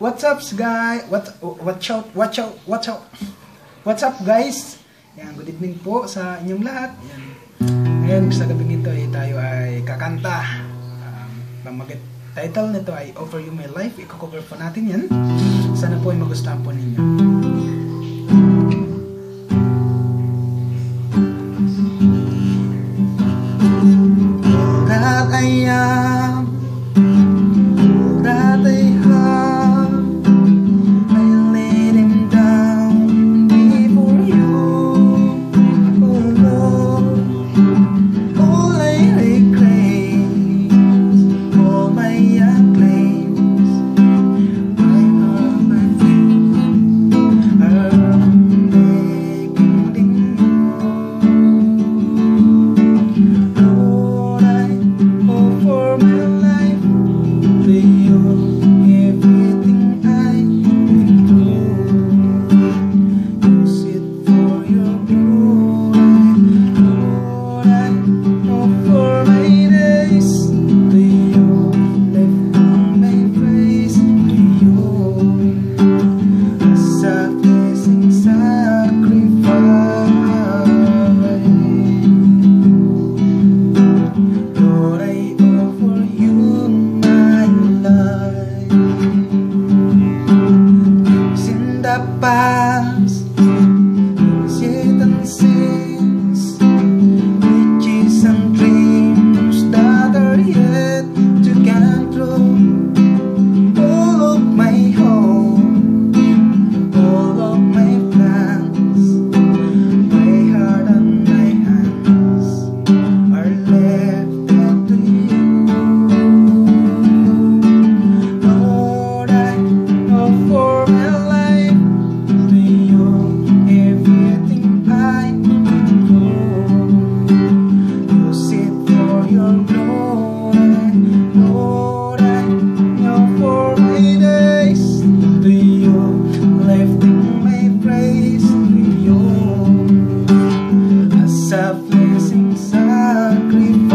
What's up guys? What's up guys? Yan, good evening po sa inyong lahat. Yan. Ngayon sa gabing ito ay tayo ay kakanta. Title nito ay Offer You My Life. I-cover po natin yan. Sana po ay magustuhan po ninyo. All that I am, all that I have, I laid him down before you. Oh Lord, all I reclaim, all my acclaims, my heart, my feet are begging you. Lord, I offer my life to you, everything I've been through. Use it for your glory. Lord, I offer my days to you, lifting my praise to you, as a blessing sacrifice. Lord, I offer you my life. Things in the past, things yet unseen, riches and dreams that are yet to come true. All of my hope, all of my plans, my heart and my hands are lifted to you. Lord, I offer my life to you, everything I do. Use it for your glory. Lord, I offer my days to you, lifting my praise to you, as a blessing sacrifice.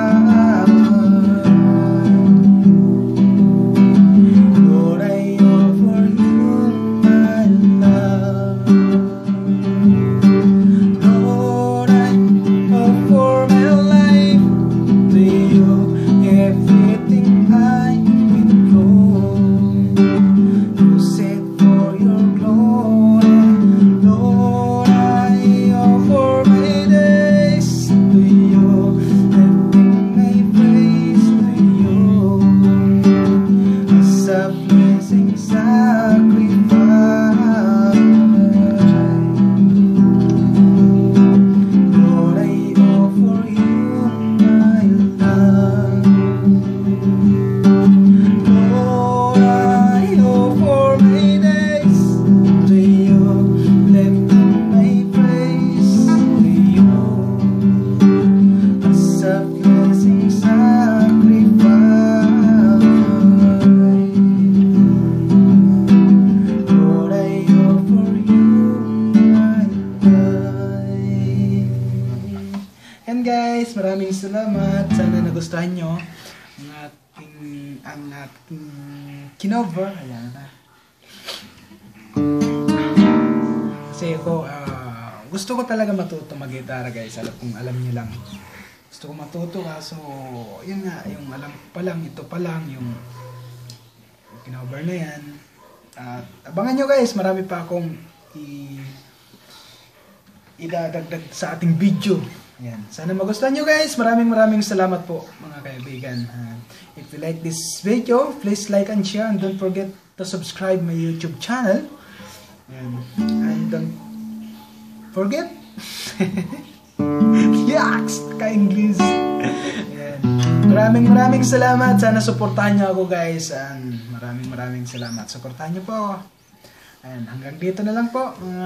Lord, I offer you my love. Lord, I offer my life to you, everything I've been through. Use it for your glory. Lord, I offer my days to you, lifting my praise to you, as a blessing sacrifice. Lord, I offer you my love. Lord, I offer my days to you, lifting my praise to you, as a blessing sacrifice. Lord, I offer you my life. And guys, maraming salamat. Sana nagustuhan nyo ang ating kinover. Ayan na. Kasi ako, gusto ko talaga matuto mag-gitara guys. Alam nyo lang. Gusto ko matuto kaso, yun nga, yung alam pa lang, ito pa lang, yung kinover na yan. At abangan nyo guys, marami pa akong idadagdag sa ating video. Ayan. Sana magustuhan nyo guys. Maraming salamat po mga kaibigan. If you like this video, please like and share, and don't forget to subscribe my YouTube channel. Ayan. And don't forget yaks! Ka-English. Maraming salamat. Sana suportahan nyo ako guys. And maraming salamat. Suportahan nyo po ako. And hanggang dito na lang po mga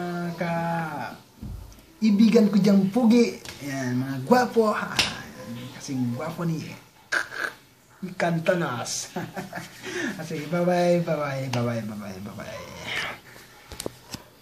kaibigan ko diyang pugi. Ayan, mga gwapo. Kasing gwapo ni Kantanas. Sige, bye-bye.